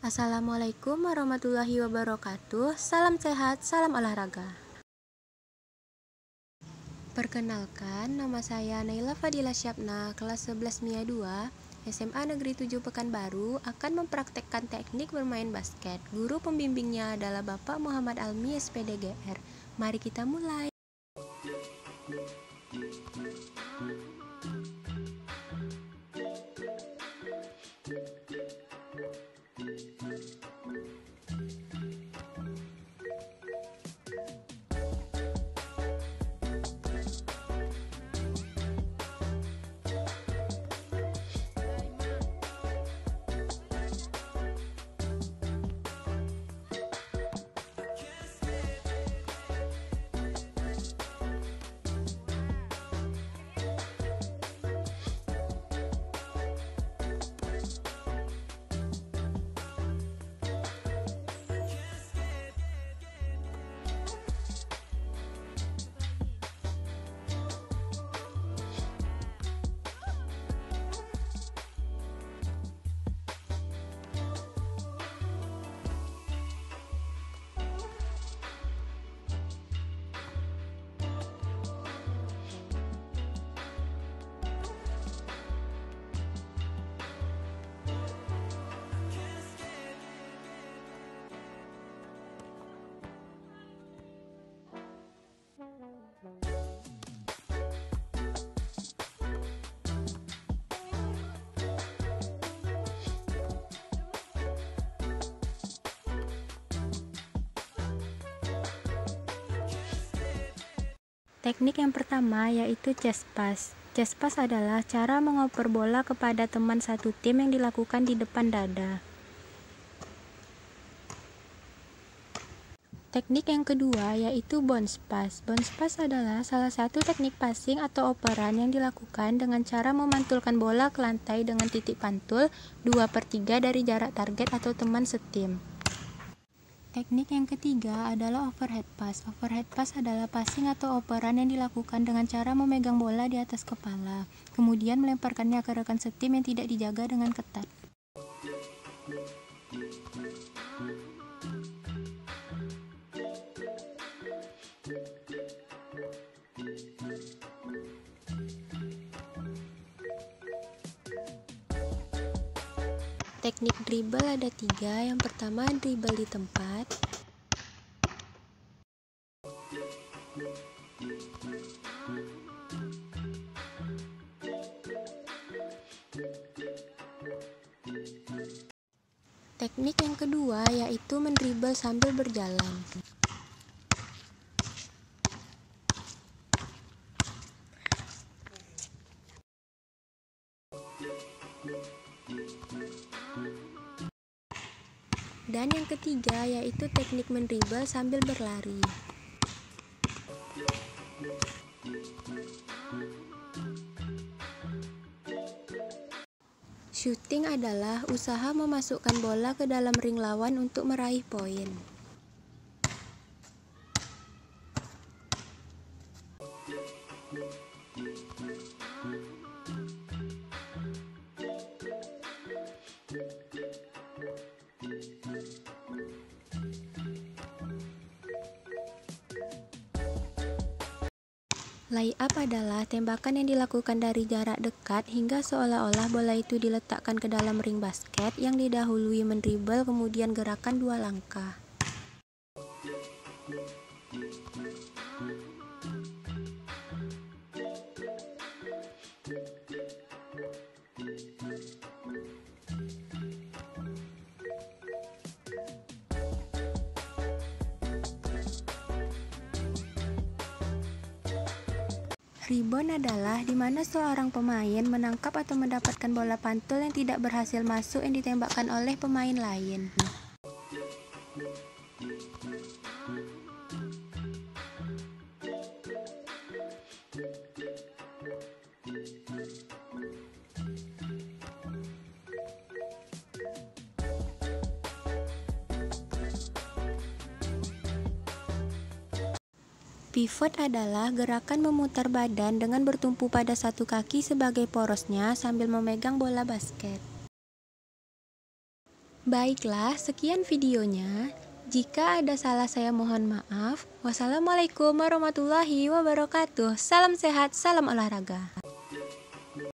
Assalamualaikum warahmatullahi wabarakatuh. Salam sehat, salam olahraga. Perkenalkan, nama saya Naila Fadila Syabna, kelas 11 MIA 2, SMA Negeri 7 Pekanbaru, akan mempraktekkan teknik bermain basket. Guru pembimbingnya adalah Bapak Muhammad Almi, SPDGR. Mari kita mulai. Teknik yang pertama yaitu chest pass. Chest pass adalah cara mengoper bola kepada teman satu tim yang dilakukan di depan dada. Teknik yang kedua yaitu bounce pass. Bounce pass adalah salah satu teknik passing atau operan yang dilakukan dengan cara memantulkan bola ke lantai dengan titik pantul 2/3 dari jarak target atau teman setim. Teknik yang ketiga adalah overhead pass. Overhead pass adalah passing atau operan yang dilakukan dengan cara memegang bola di atas kepala, kemudian melemparkannya ke rekan setim yang tidak dijaga dengan ketat. Teknik dribble ada 3. Yang pertama, dribble di tempat. Teknik yang kedua yaitu mendribble sambil berjalan. Dan yang ketiga yaitu teknik mendribble sambil berlari. Shooting adalah usaha memasukkan bola ke dalam ring lawan untuk meraih poin. Layup adalah tembakan yang dilakukan dari jarak dekat hingga seolah-olah bola itu diletakkan ke dalam ring basket yang didahului mendribble kemudian gerakan 2 langkah. Rebound adalah di mana seorang pemain menangkap atau mendapatkan bola pantul yang tidak berhasil masuk yang ditembakkan oleh pemain lain. Pivot adalah gerakan memutar badan dengan bertumpu pada satu kaki sebagai porosnya sambil memegang bola basket. Baiklah, sekian videonya. Jika ada salah saya mohon maaf. Wassalamualaikum warahmatullahi wabarakatuh. Salam sehat, salam olahraga.